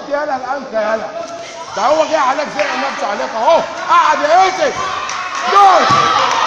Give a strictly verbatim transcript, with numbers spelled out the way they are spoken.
يالا الانكه يالا. ده هو جاي عليك زي نفسه عليك اهو. قعد يا يوسف. دول